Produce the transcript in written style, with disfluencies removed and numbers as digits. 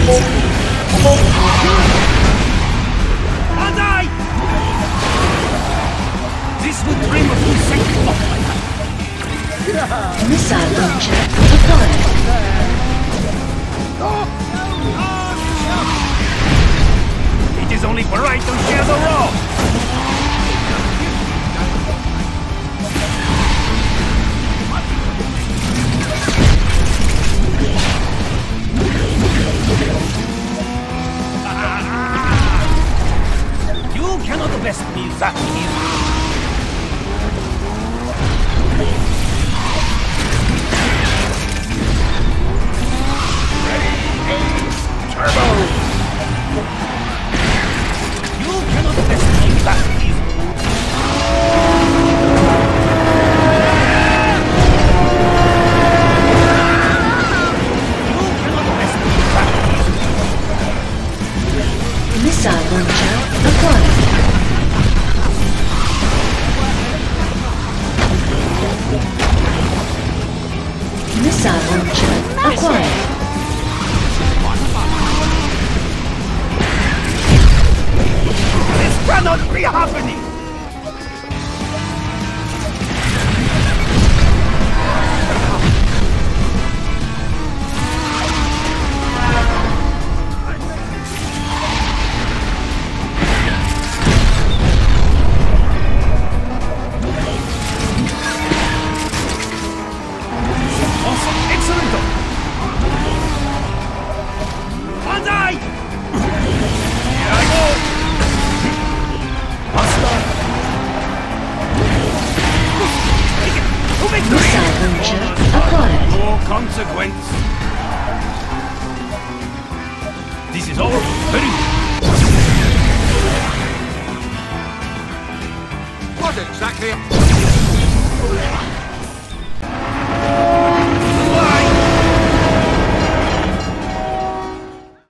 Bandai! This will dream of you second. Missile launcher acquired. It is only right to share the road. You cannot best me that easy. Turbo! You cannot best me that easy. You cannot best me that easy. Missile launcher acquired. Missile launcher acquired. This cannot be happening! Awesome! Excellent! Bandai! Here I go! Missile launcher acquired. No consequence. This is all very. What exactly?